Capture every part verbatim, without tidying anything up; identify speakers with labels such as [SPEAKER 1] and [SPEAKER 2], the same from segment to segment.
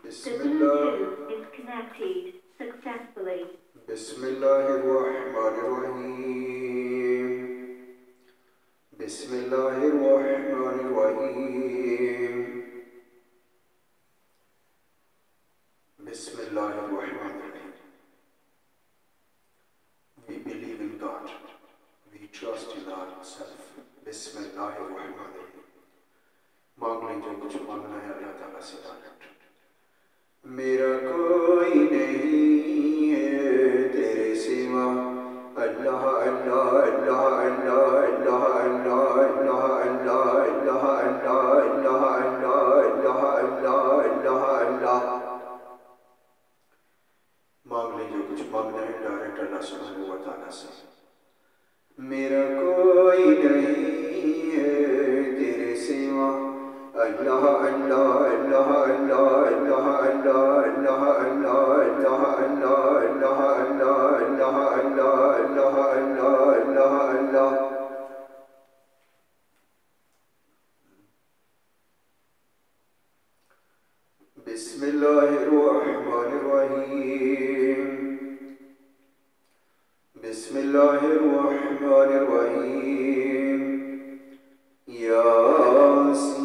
[SPEAKER 1] Bluetooth is connected successfully.
[SPEAKER 2] Bismillahirrahmanirrahim. Bismillahirrahmanirrahim. Bismillahirrahmanirrahim. We believe in God. We trust in ourselves. Bismillahirrahmanirrahim. मांग लें जो कुछ मांगना है अल्लाह ताला से मांगें। मेरा कोई नहीं है तेरे सिवा अल्लाह अल्लाह अल्लाह अल्लाह अल्लाह अल्लाह अल्लाह अल्लाह अल्लाह अल्लाह अल्लाह अल्लाह अल्लाह अल्लाह अल्लाह। मांग लें जो कुछ मांगना है डायरेक्ट अल्लाह सुब्हानहू व तआला से। मेरा कोई नहीं है तेरे सिवा अल्लाह अल्लाह अल्लाह अल्लाह अल्लाह अल्लाह अल्लाह अल्लाह अल्लाह अल्लाह अल्लाह अल्लाह अल्लाह अल्लाह अल्लाह अल्लाह अल्लाह अल्लाह। बिस्मिल्लाहिर्रहमानिर्रहीम। बिस्मिल्लाहिर्रहमानिर्रहीम। यासीन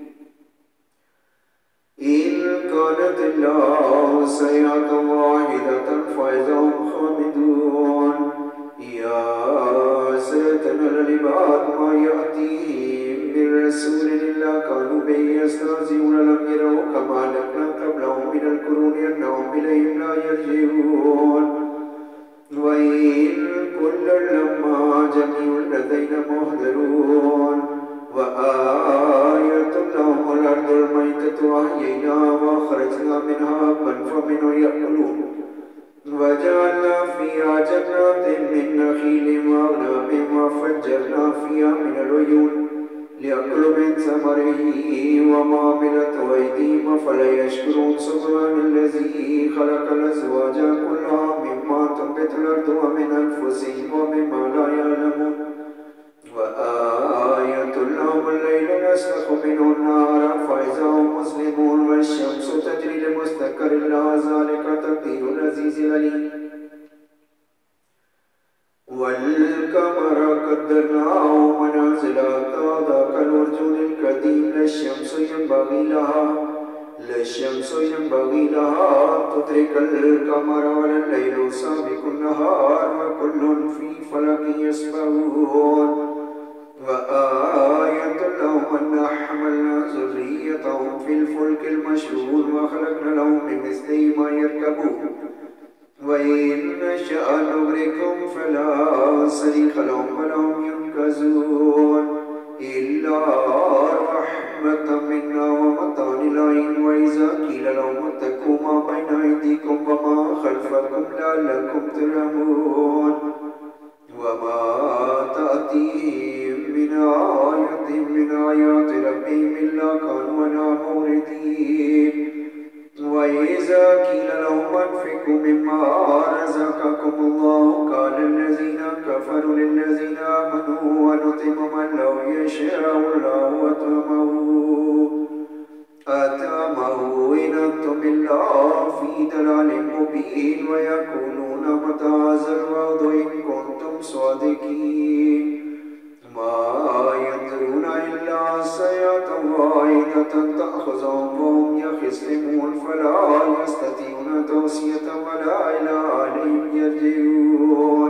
[SPEAKER 2] إن كانت الله سيئة واحدة واحدة فإذا هم خامدون يا حسرة على العباد ما يأتيهم من رسول إلا كانوا به يستهزئون لم يروا كما أهلكنا قبلهم من القرون أنهم إليهم لا يرجعون وإن كل لما جميع لدينا محضرون وآية لهم الأرض الميتة أحييناها وأخرجنا منها حبا فمنه يأكلون وجعلنا فيها جنات من نخيل وأعناب وفجرنا فيها من العيون ليأكلوا من ثمره وما عملت أيديهم أفلا يشكرون سبحان الذي خلق الأزواج كلها مما تنبت الأرض ومن أنفسهم ومما لا يعلمون وآية لهم الليل نسلخ منه النهار فإذا هم مسلمون والشمس تجري لمستقر لها ذلك تقدير العزيز العليم والقمر قدرناه منازل حتى ذاك الأرجون القديم لا الشمس ينبغي لها لا الشمس ينبغي لها تدرك القمر ولا الليل سابق النهار وكل في فلك يسبحون وآية لهم أن حملنا ذريتهم في الفلك المشحون وخلقنا لهم من مثله ما يركبون وإن نشأ نغرقهم فلا صريخ لهم ولهم ينقذون إلا رحمة منا ومتاع العين وإذا قيل لهم اتقوا ما بين أيديكم وما خلفكم لعلكم ترحمون وما تأتيهم من آية من آيات ربهم إلا كانوا عنها معرضين وإذا قيل لهم أنفقوا مما رزقكم الله قال الذين كفروا للذين آمنوا ونطعم من لو يشاء الله أطعمه أطعمه إن أنتم إلا في ضلال مبين ويقولون متى هذا الوعد إن كنتم صادقين ما ينظرون إلا سيئة واحدة تأخذهم وهم يخصمون فلا يستطيعون توصية ولا إلى أهلهم يرجعون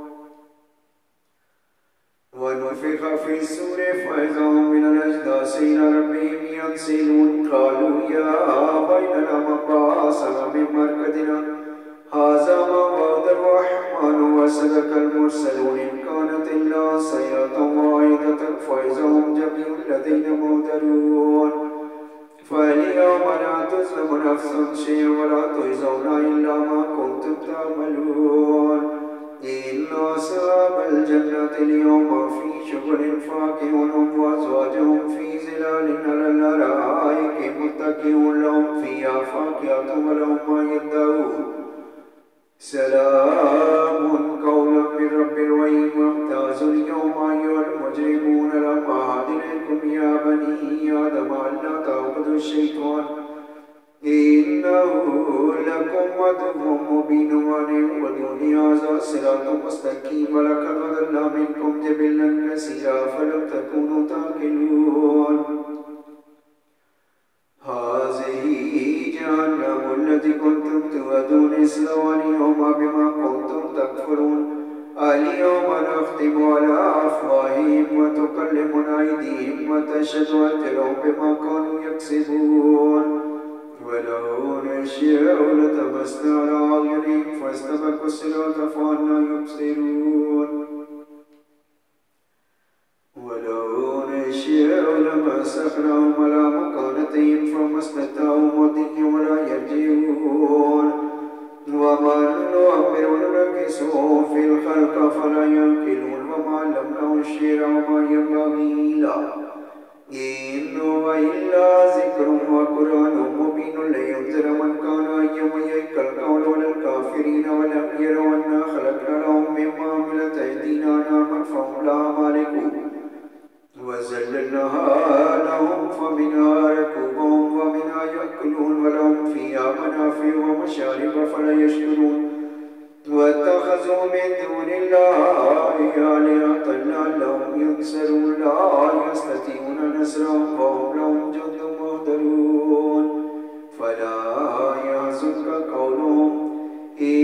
[SPEAKER 2] ونفخ في الصور فإذا هم من الأجداث إلى ربهم ينسلون قالوا يا أبينا ما بعثنا من مرقدنا هذا ما وعد الرحمن وصدق المرسلون إن كانت إلا سيئة واحدة فإذا هم جميع لدينا محضرون فاليوم لا تظلم نفس شيئا ولا تجزون إلا ما كنتم تعملون إن أصحاب الجنة اليوم في شغل فاكهون وأزواجهم في ظلال على الأرائك متكئون لهم فيها فاكهة ولهم ما يدعون سلام قولا من رب الرحيم وامتازوا اليوم أيها المجرمون لم أعهد إليكم يا بني آدم ألا تعبدوا الشيطان إنه لكم عدو مبين وأن اعبدوني هذا صراط مستقيم ولقد ضل منكم جبلا كثيرا فلم تكونوا تعقلون هذه جهنم التي كنتم توعدون اصلوها اليوم بما كنتم تكفرون اليوم نختم على أفواههم وتكلمنا أيديهم وتشهد أرجلهم بما كانوا يكسبون ولو نشاء لطمسنا على أعينهم فاستبقوا الصراط فأنى يبصرون ولو نشاء لمسخناهم على مكانتهم فما استطاعوا مضيا ولا يرجعون ومن نؤمر ننكسه في الخلق فلا يعقلون وما علمناه الشعر وما ينبغي له إن هو إلا ذكر وقرآن مبين لينذر من كان حيا ويحق القول على الكافرين ولم يروا أنا خلقنا لهم مما عملت أيدينا أنعاما فهم لها مالكون وذللناها لهم فمنها ركوبهم ومنها يأكلون ولهم فيها منافع ومشارب فلا يشكرون واتخذوا من دون الله آلهة لعلهم ينصرون لا يستطيعون نصرهم وهم لهم جند مهتدون فلا يحزنك قولهم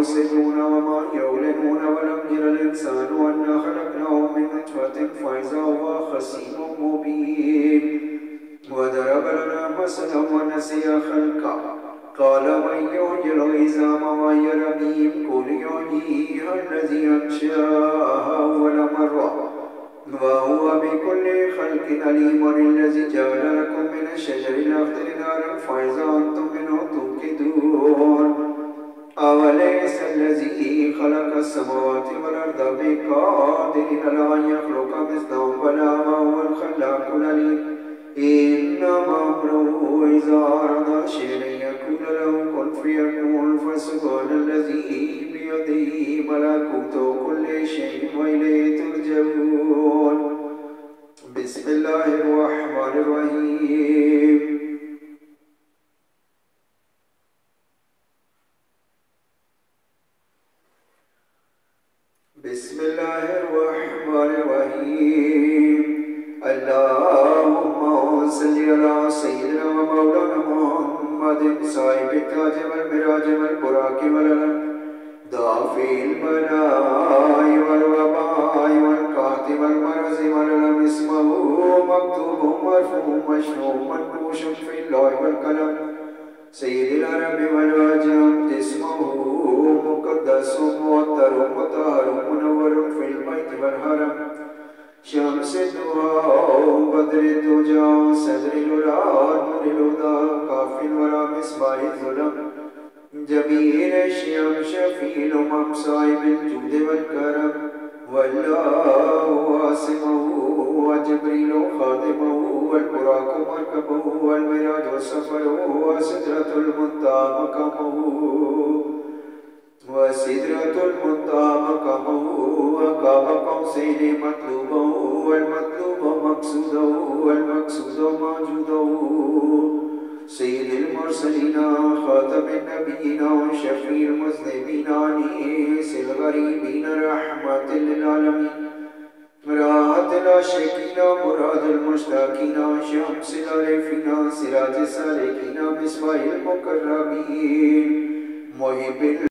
[SPEAKER 2] युसिरून वमा युलिनून वलम यरल इंसानु अन्ना खलकनाहु मिन नतफतिन फइज़ा हुवा खसीमुम मुबीन वदरब लना मसलन वनसिया खल्का क़ाल मन युह्यिल इज़ाम वहिय रमीम क़ुल युह्यीहा अल्लज़ी अंशअहा अव्वल मर्रा वहुव बिकुल्लि खल्क़िन अलीम अल्लज़ी जअल लकुम मिन अश-शजरिल अख़्दरि नारन फ़इज़ा अंतुम मिन्हु तूक़िदून अवलैसा अल्लज़ी ख़लक़ अस्समावाति वल अर्ज़ बिक़ादिरिन अला अन यख़्लुक़ मिस्लहुम बला वहुवल ख़ल्लाक़ुल अलीम इन्नमा अम्रुहु इज़ा अरादा शय'अन अन यक़ूला लहु कुन फ़यकून फ़सुब्हानल्लज़ी बियदिही मलाकुतु कुल्लि शय'इन व इलैहि तुरजऊन बिस्मिल्लाहिर रहमानिर रहीम बिस्मिल्लाहिर्रहमानिर्रहीम अल्लाहुम्मा सल्लि अला सय्यिदिना व मौलाना मुहम्मदिन साहिबित ताज वल मिराज वल बुराक वल अलम दाफिल बलाई वल वबाई वल काति वल मरज़ वल अलम इस्महु मक्तूबुम मरफूम मशहूम मनकूशुम फिल लौह वल कलम सय्यिदिल अरब वल अजम जिस्मुहु मुक़द्दसुम मुअत्तरुम मुतहहरुम मुनव्वरुम फिल बैत वल हरम शम्सुद दुहा बद्रुद दुजा सदरिल उला नूरिल हुदा काफिल वरा मिस्बाहिज़ ज़ुलम जमील अश्यम शफील उमम साहिबिल जूद वल करम वल्लाहु आसिमुहु व जिब्रील खादिमुहु वल बुराक मरकबुहु वल मिराज व सफरुहु व सिदरतुल मुंतहा मक़ामुहु व सिदरतुल मुंतहा मक़ामुहु व क़ाब क़ौसैनि मतलूबुहु वल मतलूबु मक़सूदुहु वल मक़सूदु मौजूदुहु सय्यिदिल मुरसलीन ख़ातमिन नबिय्यीन शफ़ीउल मुज़निबीन अनीसिल ग़रीबीन रहमतिल लिल आलमीन राहतुल आशिक़ीन मुरादुल मुश्ताक़ीन शम्सिल आरिफ़ीन सिराजुस सालिकीन मिस्बाहिल मुक़र्रबीन मुहिब्बिल